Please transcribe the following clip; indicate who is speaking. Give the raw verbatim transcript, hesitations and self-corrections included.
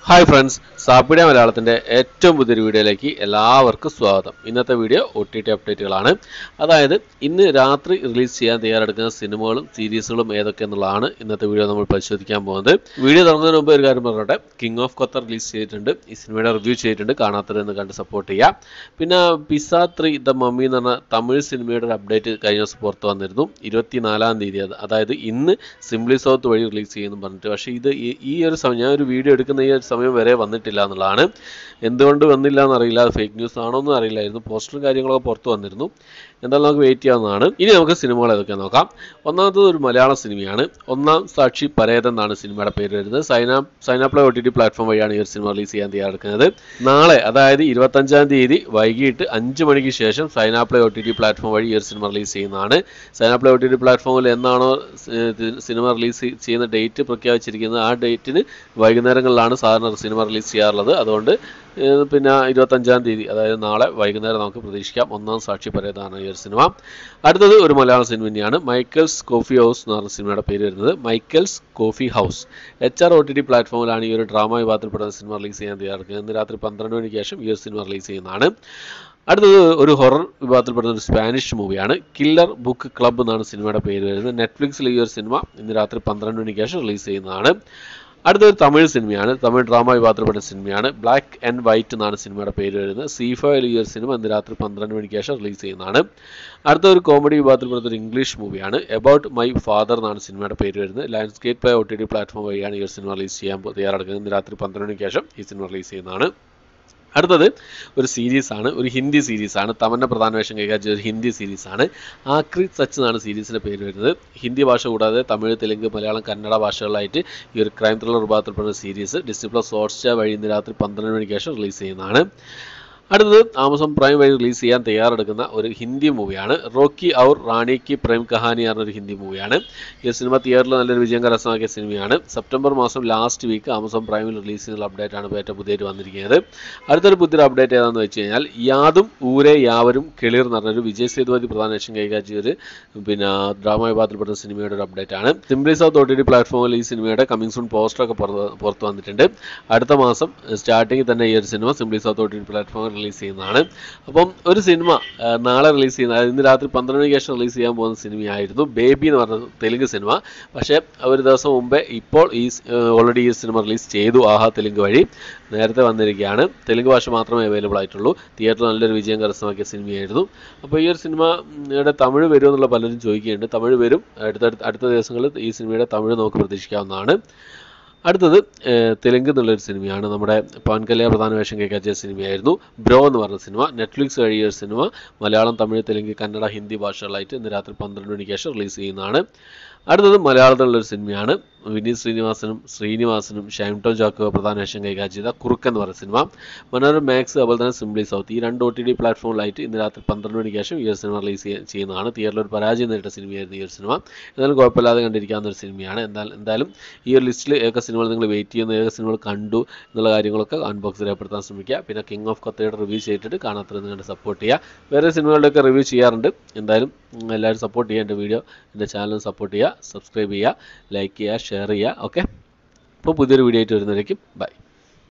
Speaker 1: Hi friends, സാപ്പിടെ മലയാളത്തിന്റെ ഏറ്റവും പുതിയൊരു വീഡിയോയിലേക്ക് എല്ലാവർക്കും സ്വാഗതം. ഇന്നത്തെ വീഡിയോ O T T അപ്ഡേറ്റുകളാണ്. അതായത് ഇന്ന് രാത്രി റിലീസ് ചെയ്യാൻ തയ്യാറെടുക്കുന്ന സിനിമകളും സീരീസുകളും ഏതൊക്കെയെന്നുള്ളതാണ് ഇന്നത്തെ വീഡിയോ നമ്മൾ പരിശോധിക്കാൻ പോകുന്നത്. വീഡിയോ തുടങ്ങുന്നതിന് മുമ്പ് ഒരു കാര്യം പറഞ്ഞോട്ടെ, കിങ് ഓഫ് ഖത്തർ റിലീസ് ചെയ്തിട്ടുണ്ട്. ഈ സിനിമയുടെ റിവ്യൂ ചെയ്തിട്ടുണ്ട്, കാണാത്തവരെന്ന് കണ്ട് സപ്പോർട്ട് ചെയ്യുക. പിന്നെ പിസ ത്രീ ദ മമ്മി എന്ന് പറഞ്ഞ തമിഴ് സിനിമയുടെ ഒരു അപ്ഡേറ്റ് കഴിഞ്ഞ ദിവസം പുറത്ത് വന്നിരുന്നു. ഇരുപത്തിനാലാം തീയതി, അതായത് ഇന്ന് സിംപ്ലി സൗത്ത് വഴി റിലീസ് ചെയ്യുന്നു പറഞ്ഞിട്ട്. പക്ഷേ ഇത് ഈ ഒരു സമയം ഞാൻ ഒരു വീഡിയോ എടുക്കുന്ന ഈ ഒരു സമയം വരെ വന്നിട്ടില്ല എന്നുള്ളതാണ്. എന്തുകൊണ്ട് വന്നില്ല എന്നറിയില്ല, അത് ഫേക്ക് ന്യൂസ് ആണോ എന്നും അറിയില്ലായിരുന്നു. പോസ്റ്ററും കാര്യങ്ങളൊക്കെ പുറത്ത് വന്നിരുന്നു. എന്തായാലും നമുക്ക് വെയിറ്റ് ചെയ്യാവുന്നതാണ്. ഇനി നമുക്ക് സിനിമകൾ ഏതൊക്കെ നോക്കാം. ഒന്നാമത്തത് ഒരു മലയാള സിനിമയാണ്. ഒന്നാം സാക്ഷി പരേതൻ എന്നാണ് സിനിമയുടെ പേര് വരുന്നത്. Saina Saina Play O T T platform വഴിയാണ് ഈ ഒരു സിനിമ റിലീസ് ചെയ്യാൻ തയ്യാറെടുക്കുന്നത്. നാളെ, അതായത് ഇരുപത്തഞ്ചാം തീയതി വൈകിട്ട് അഞ്ച് മണിക്ക് ശേഷം Saina Play O T T platform വഴി ഈ ഒരു സിനിമ റിലീസ് ചെയ്യുന്നതാണ്. സൈനാപ്ലേ ഒ ടി ടി പ്ലാറ്റ്ഫോമിൽ എന്നാണോ സിനിമ റിലീസ് ചെയ്യുന്ന ഡേറ്റ് പ്രഖ്യാപിച്ചിരിക്കുന്നത് ആ ഡേറ്റിന് വൈകുന്നേരങ്ങളിലാണ് സാധാരണ സിനിമ റിലീസ് ചെയ്യാറുള്ളത്. അതുകൊണ്ട് പിന്നെ ഇരുപത്തഞ്ചാം തീയതി, അതായത് നാളെ വൈകുന്നേരം നമുക്ക് പ്രതീക്ഷിക്കാം. ഒന്നാം സാക്ഷി പരേതാണ് ഈ ഒരു സിനിമ. അടുത്തത് ഒരു മലയാള സിനിമ തന്നെയാണ്. മൈക്കിൾസ് കോഫി ഹൗസ് എന്ന് പറഞ്ഞ സിനിമയുടെ പേര് വരുന്നത്. Michael's Coffee House H R O T T പ്ലാറ്റ്ഫോമിലാണ് ഈ ഒരു ഡ്രാമ വിഭാഗത്തിൽപ്പെടുന്ന സിനിമ റിലീസ് ചെയ്യാൻ തയ്യാറെടുക്കുന്നത്. ഇന്ന് രാത്രി പന്ത്രണ്ട് മണിക്ക് ശേഷം ഈ ഒരു സിനിമ റിലീസ് ചെയ്യുന്നതാണ്. അടുത്തത് ഒരു ഹൊറർ വിഭാഗത്തിൽപ്പെടുന്ന ഒരു സ്പാനിഷ് മൂവിയാണ്. കില്ലർ ബുക്ക് ക്ലബ്ബ് എന്നാണ് സിനിമയുടെ പേര് വരുന്നത്. നെറ്റ്ഫ്ലിക്സിൽ ഈ ഒരു സിനിമ ഇന്ന് രാത്രി പന്ത്രണ്ട് മണിക്ക് ശേഷം റിലീസ് ചെയ്യുന്നതാണ്. അടുത്തൊരു തമിഴ് സിനിമയാണ്. തമിഴ് ഡ്രാമ വിഭാഗത്തിൽപ്പെട്ട സിനിമയാണ്. ബ്ലാക്ക് ആൻഡ് വൈറ്റ് എന്നാണ് സിനിമയുടെ പേര് വരുന്നത്. സീഫയിൽ ഈ ഒരു സിനിമ ഇന്ന് രാത്രി പന്ത്രണ്ട് മണിക്ക് ശേഷം റിലീസ് ചെയ്യുന്നതാണ്. അടുത്തൊരു കോമഡി വിഭാഗത്തിൽപ്പെടുന്ന ഒരു ഇംഗ്ലീഷ് മൂവിയാണ്. എബൌട്ട് മൈ ഫാദർ എന്നാണ് സിനിമയുടെ പേര് വരുന്നത്. Lionsgate play O T T platform വഴിയാണ് ഈ ഒരു സിനിമ റിലീസ് ചെയ്യാൻ തയ്യാറെടുക്കുന്നത്. ഇന്ന് രാത്രി പന്ത്രണ്ട് മണിക്ക് ശേഷം ഈ സിനിമ റിലീസ് ചെയ്യുന്നതാണ്. അടുത്തത് ഒരു സീരീസാണ്, ഒരു ഹിന്ദി സീരീസാണ്. തമന്ന പ്രധാന വേഷം കൈകാര്യം ചെയ്ത ഒരു ഹിന്ദി സീരീസാണ്. ആക്രി സച്ച് എന്നാണ് സീരീസിൻ്റെ പേര് വരുന്നത്. ഹിന്ദി ഭാഷ കൂടാതെ തമിഴ്, തെലുങ്ക്, മലയാളം, കന്നഡ ഭാഷകളിലായിട്ട് ഈ ഒരു ക്രൈം ത്രില്ലർ വിഭാഗത്തിൽപ്പെടുന്ന സീരീസ് ഡിസ്നി പ്ലസ് ഹോട്ട്സ്റ്റാർ വഴി ഇന്ന് രാത്രി പന്ത്രണ്ട് മണിക്ക് ശേഷം റിലീസ് ചെയ്യുന്നതാണ്. അടുത്തത് ആമസോൺ പ്രൈം വഴി റിലീസ് ചെയ്യാൻ തയ്യാറെടുക്കുന്ന ഒരു ഹിന്ദി മൂവിയാണ്. റോക്കി ഔർ റാണി കി പ്രേം കഹാനി പറഞ്ഞൊരു ഹിന്ദി മൂവിയാണ്. ഈ സിനിമ തിയേറ്ററിൽ നല്ലൊരു വിജയം കരസ്ഥമാക്കിയ സിനിമയാണ്. സെപ്റ്റംബർ മാസം ലാസ്റ്റ് വീക്ക് ആമസോൺ പ്രൈമിൽ റിലീസ് ചെയ്യുന്ന അപ്ഡേറ്റ് ആണ് ഇപ്പോൾ ഏറ്റവും പുതിയതായിട്ട് വന്നിരിക്കുന്നത്. അടുത്തൊരു പുതിയൊരു അപ്ഡേറ്റ് ഏതാണെന്ന് വെച്ച് കഴിഞ്ഞാൽ യാതും ഊരെ യാവരും കിളിർ എന്ന് പറഞ്ഞൊരു വിജയ് സേതുപതി പ്രധാന വേഷം കൈകാര്യം ചെയ്തൊരു പിന്നെ ഡ്രാമ വിഭാഗത്തിൽപ്പെടുന്ന സിനിമയുടെ ഒരു അപ്ഡേറ്റ് ആണ്. Simply South O T T പ്ലാറ്റ്ഫോമിൽ ഈ സിനിമയുടെ കമ്മിങ് സൂൺ പോസ്റ്ററൊക്കെ പുറത്ത് വന്നിട്ടുണ്ട്. അടുത്ത മാസം സ്റ്റാർട്ടിങ്ങിൽ തന്നെ ഈ ഒരു cinema Simply South O T T പ്ലാറ്റ്ഫോമിൽ റിലീസ് ചെയ്യുന്നതാണ്. അപ്പം ഒരു സിനിമ നാളെ റിലീസ് ചെയ്യുന്ന, അതായത് ഇന്ന് രാത്രി പന്ത്രണ്ട് മണിക്ക് ശേഷം റിലീസ് ചെയ്യാൻ പോകുന്ന സിനിമയായിരുന്നു ബേബി എന്ന് പറഞ്ഞ തെലുങ്ക് സിനിമ. പക്ഷേ ഒരു ദിവസം മുമ്പേ ഇപ്പോൾ ഈ ഓൾറെഡി ഈ സിനിമ റിലീസ് ചെയ്തു ആഹാ തെലുങ്ക് വഴി. നേരത്തെ വന്നിരിക്കുകയാണ്. തെലുങ്ക് ഭാഷ മാത്രമേ അവൈലബിൾ ആയിട്ടുള്ളൂ. തിയേറ്ററിൽ നല്ലൊരു വിജയം കരസ്ഥമാക്കിയ സിനിമയായിരുന്നു. അപ്പോൾ ഈ ഒരു സിനിമയുടെ തമിഴ് വരും എന്നുള്ള പലരും ചോദിക്കുന്നുണ്ട്. തമിഴ് വരും. അടുത്ത അടുത്ത ദിവസങ്ങളിൽ ഈ സിനിമയുടെ തമിഴ് നമുക്ക് പ്രതീക്ഷിക്കാവുന്നതാണ്. അടുത്തത് തെലുങ്ക് എന്നുള്ളൊരു സിനിമയാണ്. നമ്മുടെ പവൻ കല്യാൺ പ്രധാന വേഷം കൈകാര്യം ചെയ്ത സിനിമയായിരുന്നു ബ്രോ എന്ന് പറഞ്ഞ സിനിമ. നെറ്റ്ഫ്ലിക്സ് വഴി ഒരു സിനിമ മലയാളം, തമിഴ്, തെലുങ്ക്, കന്നഡ, ഹിന്ദി ഭാഷകളായിട്ട് ഇന്ന് രാത്രി പന്ത്രണ്ട് മണിക്ക് ശേഷം റിലീസ് ചെയ്യുന്നതാണ്. അടുത്തത് മലയാളത്തിലുള്ളൊരു സിനിമയാണ്. വിനീത് ശ്രീനിവാസനും ശ്രീനിവാസനും ഷൈം ടോം ജാക്കോ പ്രധാന വേഷം കൈകാര്യം ചെയ്ത കുറുക്കൻ എന്ന് പറയുന്ന സിനിമ. മനോരമ മാക്സ്, അതുപോലെ തന്നെ സിംപ്ലി സൗത്ത്, ഈ രണ്ട് ഒ ടി ടി പ്ലാറ്റ്ഫോമിലായിട്ട് ഇന്ന് രാത്രി പന്ത്രണ്ട് മണിക്ക് ശേഷം ഈ ഒരു സിനിമ റിലീസ് ചെയ്യുന്നതാണ്. തിയേറ്ററിൽ ഒരു പരാജയം നേരിട്ട സിനിമയായിരുന്നു ഈ ഒരു സിനിമ. എന്നാലും കുഴപ്പമില്ലാതെ കണ്ടിരിക്കാവുന്ന ഒരു സിനിമയാണ്. എന്തായാലും എന്തായാലും ഈ ഒരു ലിസ്റ്റിൽ ഏക സിനിമകൾ നിങ്ങൾ വെയിറ്റ് ചെയ്യുന്ന, ഏക സിനിമകൾ കണ്ടു എന്നുള്ള കാര്യങ്ങളൊക്കെ അൺബോക്സ് രേഖപ്പെടുത്താൻ ശ്രമിക്കുക. പിന്നെ കിങ് ഓഫ് ഖത്തയുടെ റിവ്യൂ ചെയ്തിട്ട് കാണാത്തത് കണ്ട് സപ്പോർട്ട് ചെയ്യുക. വേറെ സിനിമകളുടെയൊക്കെ റിവ്യൂ ചെയ്യാറുണ്ട്. എന്തായാലും എല്ലാവരും സപ്പോർട്ട് ചെയ്യുക. എൻ്റെ വീഡിയോ, എൻ്റെ ചാനൽ സപ്പോർട്ട് ചെയ്യുക, സബ്സ്ക്രൈബ് ചെയ്യുക, ലൈക്ക് ചെയ്യുക, ഷെയർ ചെയ്യുക. ഓക്കെ, അപ്പോൾ പുതിയൊരു വീഡിയോ ആയിട്ട് വരുന്നതായിരിക്കും. ബൈ.